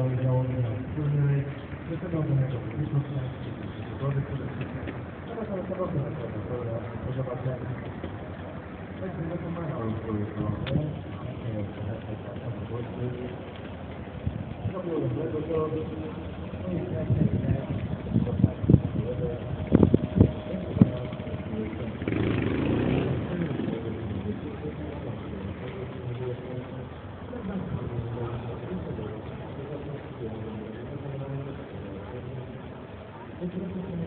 brały założenia wspólnej, do tego będą publiczne, wygody, które teraz ale to robią, proszę bardzo. Tak, nie pomaga rozwoju to nie jest to było dobrego, to no i jak Thank you.